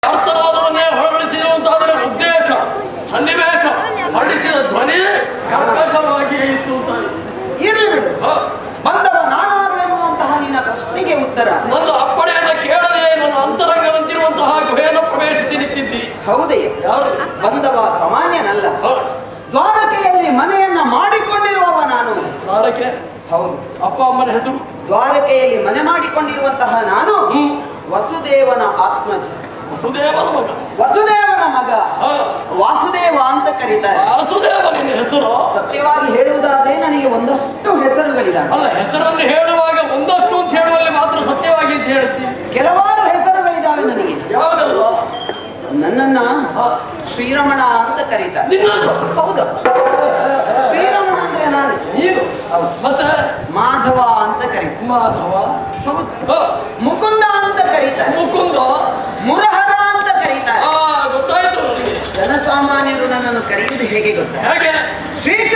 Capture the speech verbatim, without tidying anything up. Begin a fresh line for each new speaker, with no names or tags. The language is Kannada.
ಅರ್ಥನಾದವನ್ನೇ ಹೊರಡಿಸಿರುವಂತಾದರೆ ಉದ್ದೇಶ ಸನ್ನಿವೇಶ ಹೊರಡಿಸಿದ ಧ್ವನಿ ಕರ್ಕಶವಾಗಿ ಇತ್ತು ಅಂತ
ಇರಲಿ ಬಿಡು. ಬಂದವ ನಾನಾರು ಎಂಬುವಂತಹ ನಿನ್ನ ಪ್ರಶ್ನೆಗೆ ಉತ್ತರ.
ನನ್ನ ಅಪ್ಪಣೆಯನ್ನು ಕೇಳದೆ ನನ್ನ ಅಂತರಂಗದಂತಿರುವಂತಹ ಗುಹೆಯನ್ನು ಪ್ರವೇಶಿಸಿ ನಿಂತಿದ್ದಿ.
ಹೌದೇ?
ಯಾರು?
ಬಂದವ ಸಾಮಾನ್ಯನಲ್ಲ. ದ್ವಾರಕೆಯಲ್ಲಿ ಮನೆಯನ್ನ ಮಾಡಿಕೊಂಡಿರುವವ ನಾನು.
ದ್ವಾರಕೆ?
ಹೌದು.
ಅಪ್ಪ ಅಮ್ಮನ ಹೆಸರು?
ದ್ವಾರಕೆಯಲ್ಲಿ ಮನೆ ಮಾಡಿಕೊಂಡಿರುವಂತಹ ನಾನು ವಸುದೇವನ ಆತ್ಮಜ.
ವಸುದೇವನ ಮಗ?
ವಸುದೇವನ ಮಗ ವಾಸುದೇವ ಅಂತ ಕರೀತಾರೆ.
ವಾಸುದೇವ ನಿನ್ನ ಹೆಸರು?
ಸತ್ಯವಾಗಿ ಹೇಳುವುದಾದ್ರೆ ನನಗೆ ಒಂದಷ್ಟು ಹೆಸರುಗಳಿದ್ದಾವೆ.
ಅಲ್ಲ, ಹೆಸರನ್ನು ಹೇಳುವಾಗ ಒಂದಷ್ಟು ಅಂತ ಹೇಳುವಲ್ಲಿ ಮಾತ್ರ ಸತ್ಯವಾಗಿ ಅಂತ ಹೇಳ್ತೀನಿ.
ಕೆಲವಾರು ಹೆಸರುಗಳಿದ್ದಾವೆ ನನಗೆ.
ಯಾವುದಲ್ಲ?
ನನ್ನನ್ನ ಶ್ರೀರಮಣ ಅಂತ ಕರೀತಾರೆ. ಹೌದು, ಶ್ರೀರಮಣ ಅಂದ್ರೆ ನಾನು.
ನೀನು? ಮತ್ತೆ
ಮಾಧವ ಅಂತ ಕರೀತಾರೆ.
ಮಾಧವ?
ಹೌದು. ಮುಕುಂದ ಅಂತ ಕರೀತಾರೆ.
ಮುಕುಂದ?
ಮುರಹರ ಅಂತ ಕರೀತಾರೆ.
ಆ ಗೊತ್ತಾಯ್ತು ನನಗೆ.
ಜನಸಾಮಾನ್ಯರು ನನ್ನನ್ನು ಕರೆಯುವುದು ಹೇಗೆ ಗೊತ್ತಾ?
ಹೇಗೆ?
ಶ್ರೀ